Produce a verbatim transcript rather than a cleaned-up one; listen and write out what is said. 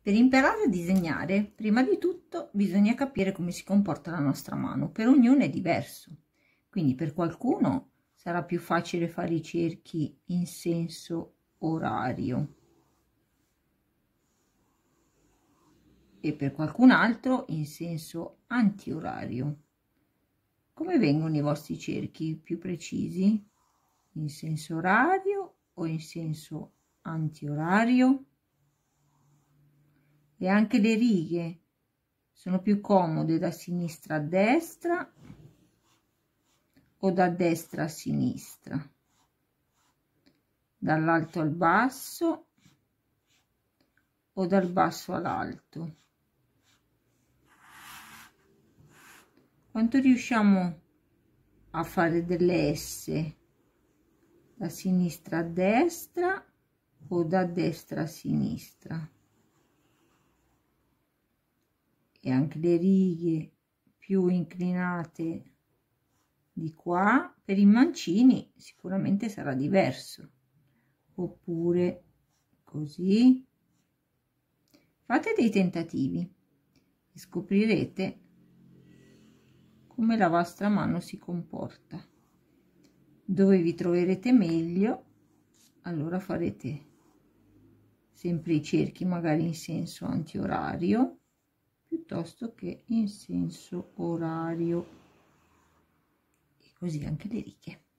Per imparare a disegnare, prima di tutto bisogna capire come si comporta la nostra mano. Per ognuno è diverso, quindi per qualcuno sarà più facile fare i cerchi in senso orario e per qualcun altro in senso antiorario. Come vengono i vostri cerchi più precisi? In senso orario o in senso antiorario? E anche le righe sono più comode da sinistra a destra o da destra a sinistra, dall'alto al basso o dal basso all'alto? Quanto riusciamo a fare delle S da sinistra a destra o da destra a sinistra? E anche le righe più inclinate di qua, per i mancini sicuramente sarà diverso, oppure così. Fate dei tentativi e scoprirete come la vostra mano si comporta. Dove vi troverete meglio, allora farete sempre i cerchi magari in senso antiorario piuttosto che in senso orario, e così anche le righe.